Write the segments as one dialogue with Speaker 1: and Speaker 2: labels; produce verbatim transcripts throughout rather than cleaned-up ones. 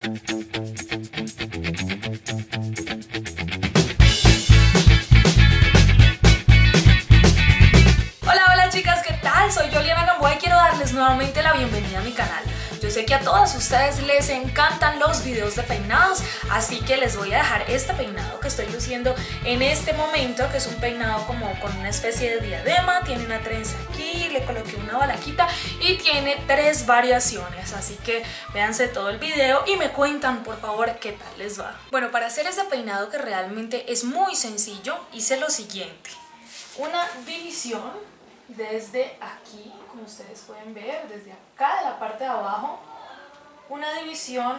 Speaker 1: Hola, hola chicas, ¿qué tal? Soy Yoliana Gamboa y quiero darles nuevamente la bienvenida a mi canal. Yo sé que a todas ustedes les encantan los videos de peinados, así que les voy a dejar este peinado que estoy luciendo en este momento, que es un peinado como con una especie de diadema, tiene una trenza aquí, le coloqué una balaquita y tiene tres variaciones, así que véanse todo el video y me cuentan por favor qué tal les va. Bueno, para hacer este peinado, que realmente es muy sencillo, hice lo siguiente: una división desde aquí, como ustedes pueden ver, desde acá de la parte de abajo, una división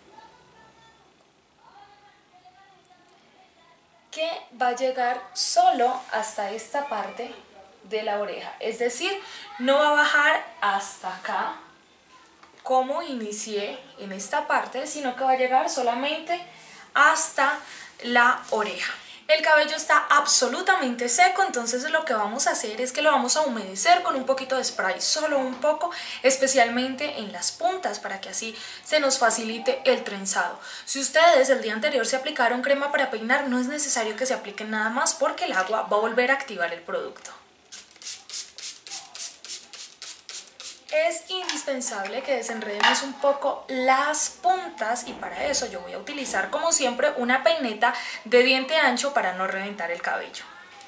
Speaker 1: que va a llegar solo hasta esta parte de la oreja, es decir, no va a bajar hasta acá como inicié en esta parte, sino que va a llegar solamente hasta la oreja. El cabello está absolutamente seco, entonces lo que vamos a hacer es que lo vamos a humedecer con un poquito de spray, solo un poco, especialmente en las puntas, para que así se nos facilite el trenzado. Si ustedes el día anterior se aplicaron crema para peinar, no es necesario que se apliquen nada más porque el agua va a volver a activar el producto. Es indispensable que desenredemos un poco las puntas y para eso yo voy a utilizar como siempre una peineta de diente ancho para no reventar el cabello.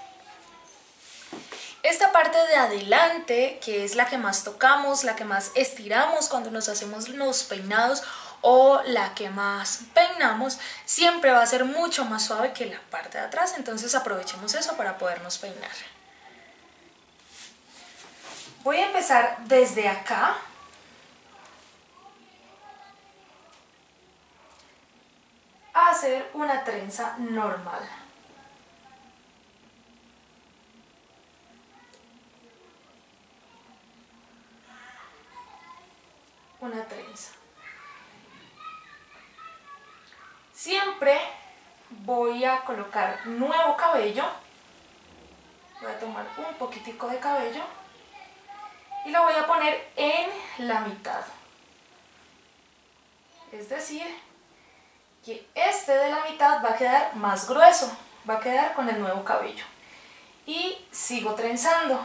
Speaker 1: Esta parte de adelante, que es la que más tocamos, la que más estiramos cuando nos hacemos los peinados o la que más peinamos, siempre va a ser mucho más suave que la parte de atrás, entonces aprovechemos eso para podernos peinar. Voy a empezar desde acá a hacer una trenza normal. Una trenza. Siempre voy a colocar nuevo cabello. Voy a tomar un poquitico de cabello y lo voy a poner en la mitad, es decir, que este de la mitad va a quedar más grueso, va a quedar con el nuevo cabello y sigo trenzando.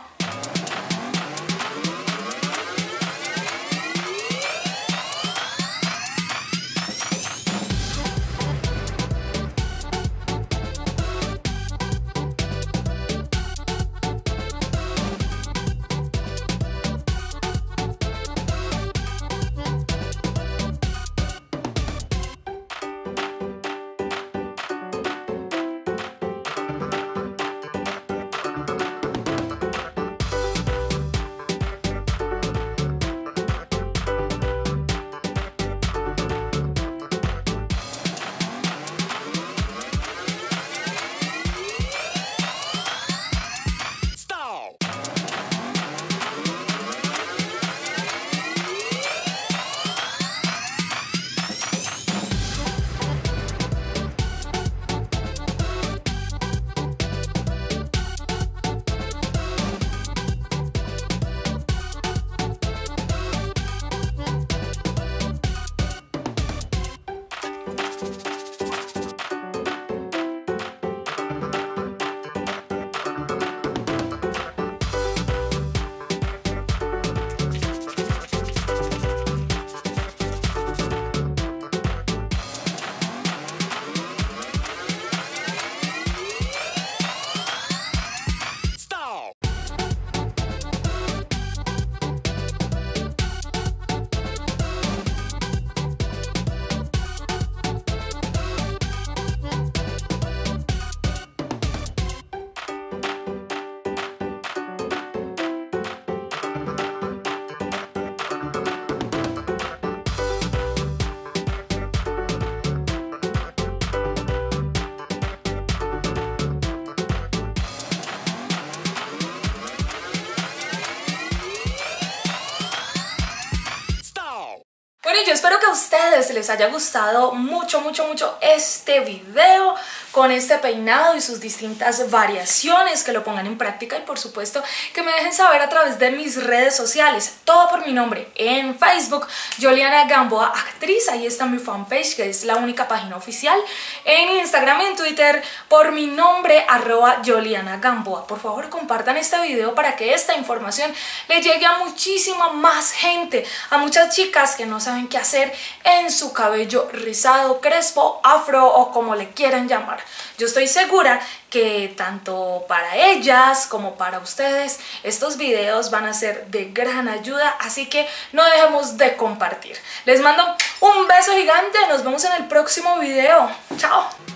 Speaker 1: ustedes les haya gustado mucho, mucho, mucho este video con este peinado y sus distintas variaciones, que lo pongan en práctica y por supuesto que me dejen saber a través de mis redes sociales, todo por mi nombre en Facebook, Yoliana Gamboa Actriz, ahí está mi fanpage que es la única página oficial, en Instagram y en Twitter por mi nombre arroba Yoliana Gamboa. Por favor compartan este video para que esta información le llegue a muchísima más gente, a muchas chicas que no saben qué hacer en su cabello rizado, crespo, afro o como le quieran llamar. Yo estoy segura que tanto para ellas como para ustedes estos videos van a ser de gran ayuda, así que no dejemos de compartir. Les mando un beso gigante, nos vemos en el próximo video. Chao.